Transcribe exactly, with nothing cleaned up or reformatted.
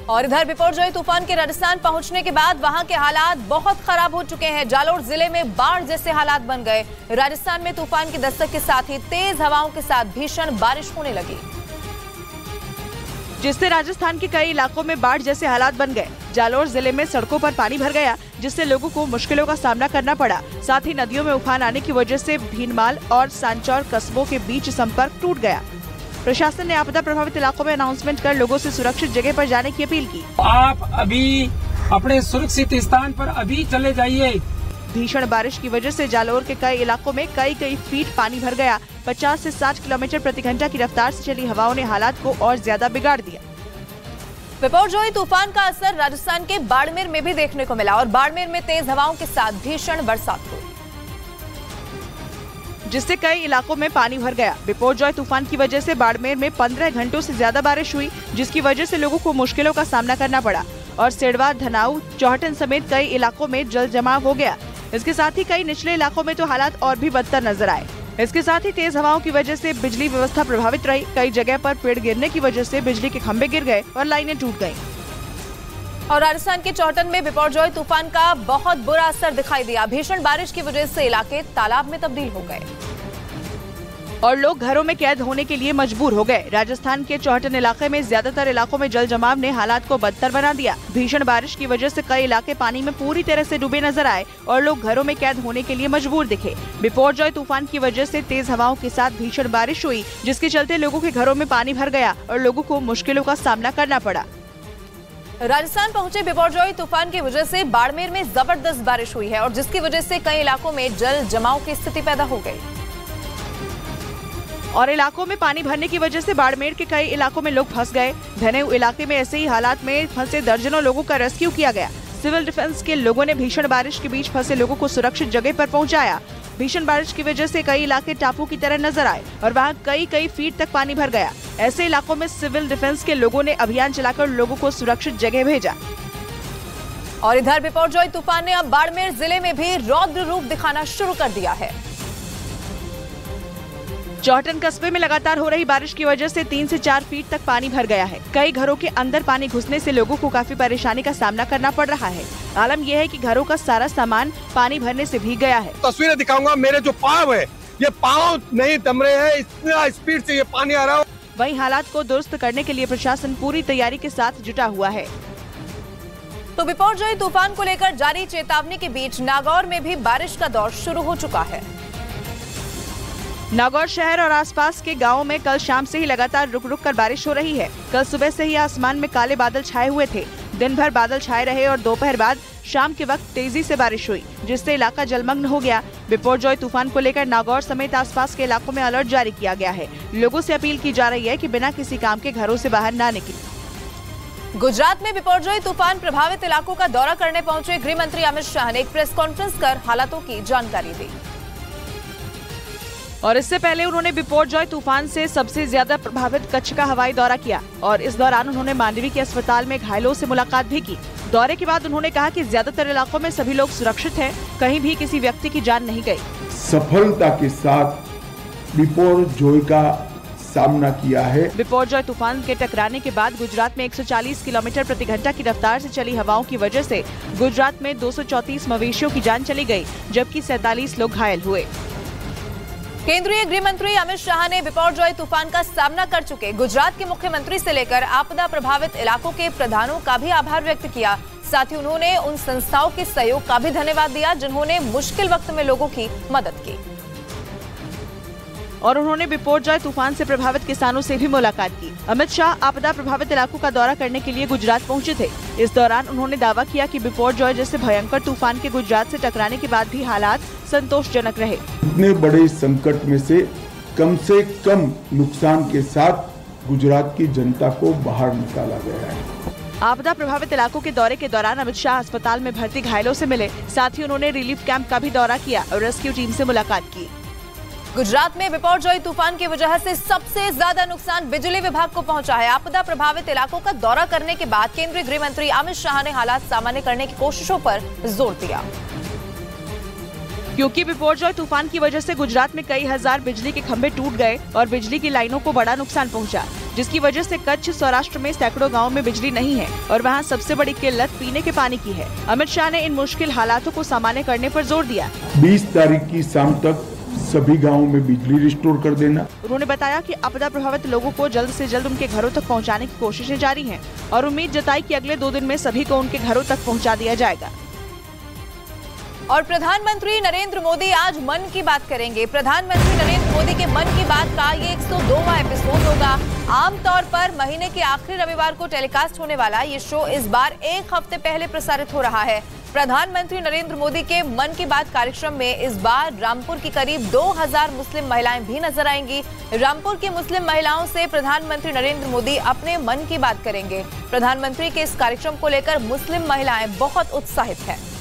और इधर बिपरजॉय तूफान के राजस्थान पहुंचने के बाद वहां के हालात बहुत खराब हो चुके हैं। जालोर जिले में बाढ़ जैसे हालात बन गए। राजस्थान में तूफान की दस्तक के साथ ही तेज हवाओं के साथ भीषण बारिश होने लगी, जिससे राजस्थान के कई इलाकों में बाढ़ जैसे हालात बन गए। जालोर जिले में सड़कों पर पानी भर गया, जिससे लोगों को मुश्किलों का सामना करना पड़ा। साथ ही नदियों में उफान आने की वजह से भीनमाल और सांचौर कस्बों के बीच संपर्क टूट गया। प्रशासन ने आपदा प्रभावित इलाकों में अनाउंसमेंट कर लोगों से सुरक्षित जगह पर जाने की अपील की। आप अभी अपने सुरक्षित स्थान पर अभी चले जाइए। भीषण बारिश की वजह से जालोर के कई इलाकों में कई कई फीट पानी भर गया। पचास से साठ किलोमीटर प्रति घंटा की रफ्तार से चली हवाओं ने हालात को और ज्यादा बिगाड़ दिया। बिपरजॉय तूफान का असर राजस्थान के बाड़मेर में भी देखने को मिला और बाड़मेर में तेज हवाओं के साथ भीषण बरसात हुई, जिससे कई इलाकों में पानी भर गया। बिपरजॉय तूफान की वजह से बाड़मेर में पंद्रह घंटों से ज्यादा बारिश हुई, जिसकी वजह से लोगों को मुश्किलों का सामना करना पड़ा और सिडवा, धनाऊ, चौहटन समेत कई इलाकों में जल जमाव हो गया। इसके साथ ही कई निचले इलाकों में तो हालात और भी बदतर नजर आए। इसके साथ ही तेज हवाओं की वजह से बिजली व्यवस्था प्रभावित रही। कई जगह पर पेड़ गिरने की वजह से बिजली के खंभे गिर गए और लाइनें टूट गईं। और राजस्थान के चौहटन में बिपरजॉय तूफान का बहुत बुरा असर दिखाई दिया। भीषण बारिश की वजह से इलाके तालाब में तब्दील हो गए और लोग घरों में कैद होने के लिए मजबूर हो गए। राजस्थान के चौहटन इलाके में ज्यादातर इलाकों में जल जमाव ने हालात को बदतर बना दिया। भीषण बारिश की वजह से कई इलाके पानी में पूरी तरह से डूबे नजर आए और लोग घरों में कैद होने के लिए मजबूर दिखे। बिपरजॉय तूफान की वजह से तेज हवाओं के साथ भीषण बारिश हुई, जिसके चलते लोगों के घरों में पानी भर गया और लोगों को मुश्किलों का सामना करना पड़ा। राजस्थान पहुंचे बिपरजॉय तूफान की वजह से बाड़मेर में जबरदस्त बारिश हुई है और जिसकी वजह से कई इलाकों में जल जमाव की स्थिति पैदा हो गई और इलाकों में पानी भरने की वजह से बाड़मेर के कई इलाकों में लोग फंस गए। धनेऊ इलाके में ऐसे ही हालात में फंसे दर्जनों लोगों का रेस्क्यू किया गया। सिविल डिफेंस के लोगों ने भीषण बारिश के बीच फंसे लोगों को सुरक्षित जगह पर पहुंचाया। भीषण बारिश की वजह से कई इलाके टापू की तरह नजर आए और वहां कई कई फीट तक पानी भर गया। ऐसे इलाकों में सिविल डिफेंस के लोगों ने अभियान चलाकर लोगों को सुरक्षित जगह भेजा। और इधर बिपरजॉय तूफान ने अब बाड़मेर जिले में भी रौद्र रूप दिखाना शुरू कर दिया है। चौहटन कस्बे में लगातार हो रही बारिश की वजह से तीन से चार फीट तक पानी भर गया है। कई घरों के अंदर पानी घुसने से लोगों को काफी परेशानी का सामना करना पड़ रहा है। आलम यह है कि घरों का सारा सामान पानी भरने से भीग गया है। तस्वीरें दिखाऊंगा, मेरे जो पाँव है ये पाँव नहीं थम रहे हैं, इतना स्पीड से ये पानी आ रहा है। वहीं हालात को दुरुस्त करने के लिए प्रशासन पूरी तैयारी के साथ जुटा हुआ है। तो बिपरजॉय तूफान को लेकर जारी चेतावनी के बीच नागौर में भी बारिश का दौर शुरू हो चुका है। नागौर शहर और आसपास के गांवों में कल शाम से ही लगातार रुक रुक कर बारिश हो रही है। कल सुबह से ही आसमान में काले बादल छाए हुए थे। दिन भर बादल छाए रहे और दोपहर बाद शाम के वक्त तेजी से बारिश हुई, जिससे इलाका जलमग्न हो गया। बिपरजॉय तूफान को लेकर नागौर समेत आसपास के इलाकों में अलर्ट जारी किया गया है। लोगों से अपील की जा रही है कि बिना किसी काम के घरों से बाहर न निकलें। गुजरात में बिपरजॉय तूफान प्रभावित इलाकों का दौरा करने पहुंचे गृह मंत्री अमित शाह ने एक प्रेस कॉन्फ्रेंस कर हालातों की जानकारी दी और इससे पहले उन्होंने बिपरजॉय तूफान से सबसे ज्यादा प्रभावित कच्छ का हवाई दौरा किया और इस दौरान उन्होंने मांडवी के अस्पताल में घायलों से मुलाकात भी की। दौरे के बाद उन्होंने कहा कि ज्यादातर इलाकों में सभी लोग सुरक्षित हैं, कहीं भी किसी व्यक्ति की जान नहीं गई। सफलता के साथ बिपरजॉय का सामना किया है। बिपरजॉय तूफान के टकराने के बाद गुजरात में एक सौ चालीस किलोमीटर प्रति घंटा की रफ्तार से चली हवाओं की वजह से गुजरात में दो सौ चौंतीस मवेशियों की जान चली गई, जबकि सैंतालीस लोग घायल हुए। केंद्रीय गृह मंत्री अमित शाह ने बिपरजॉय तूफान का सामना कर चुके गुजरात के मुख्यमंत्री से लेकर आपदा प्रभावित इलाकों के प्रधानों का भी आभार व्यक्त किया। साथ ही उन्होंने उन संस्थाओं के सहयोग का भी धन्यवाद दिया जिन्होंने मुश्किल वक्त में लोगों की मदद की और उन्होंने बिपरजॉय तूफान से प्रभावित किसानों से भी मुलाकात की। अमित शाह आपदा प्रभावित इलाकों का दौरा करने के लिए गुजरात पहुंचे थे। इस दौरान उन्होंने दावा किया कि बिपरजॉय जैसे भयंकर तूफान के गुजरात से टकराने के बाद भी हालात संतोषजनक रहे। इतने बड़े संकट में से कम से कम नुकसान के साथ गुजरात की जनता को बाहर निकाला गया है। आपदा प्रभावित इलाकों के दौरे के दौरान अमित शाह अस्पताल में भर्ती घायलों से मिले। साथ ही उन्होंने रिलीफ कैंप का भी दौरा किया और रेस्क्यू टीम से मुलाकात की। गुजरात में बिपरजॉय तूफान की वजह से सबसे ज्यादा नुकसान बिजली विभाग को पहुंचा है। आपदा प्रभावित इलाकों का दौरा करने के बाद केंद्रीय गृह मंत्री अमित शाह ने हालात सामान्य करने की कोशिशों पर जोर दिया। क्योंकि बिपरजॉय तूफान की वजह से गुजरात में कई हजार बिजली के खंभे टूट गए और बिजली की लाइनों को बड़ा नुकसान पहुंचा, जिसकी वजह से कच्छ सौराष्ट्र में सैकड़ों गांवों में बिजली नहीं है और वहां सबसे बड़ी किल्लत पीने के पानी की है। अमित शाह ने इन मुश्किल हालातों को सामान्य करने पर जोर दिया। बीस तारीख की शाम तक सभी गांवों में बिजली रिस्टोर कर देना। उन्होंने बताया कि आपदा प्रभावित लोगों को जल्द से जल्द उनके घरों तक पहुंचाने की कोशिशें जारी हैं और उम्मीद जताई कि अगले दो दिन में सभी को उनके घरों तक पहुंचा दिया जाएगा। और प्रधानमंत्री नरेंद्र मोदी आज मन की बात करेंगे। प्रधानमंत्री नरेंद्र मोदी के मन की बात का ये एक सौ दोवां एपिसोड होगा। आमतौर पर महीने के आखिरी रविवार को टेलीकास्ट होने वाला ये शो इस बार एक हफ्ते पहले प्रसारित हो रहा है। प्रधानमंत्री नरेंद्र मोदी के मन की बात कार्यक्रम में इस बार रामपुर की करीब दो हज़ार मुस्लिम महिलाएं भी नजर आएंगी। रामपुर की मुस्लिम महिलाओं से प्रधानमंत्री नरेंद्र मोदी अपने मन की बात करेंगे। प्रधानमंत्री के इस कार्यक्रम को लेकर मुस्लिम महिलाएं बहुत उत्साहित हैं।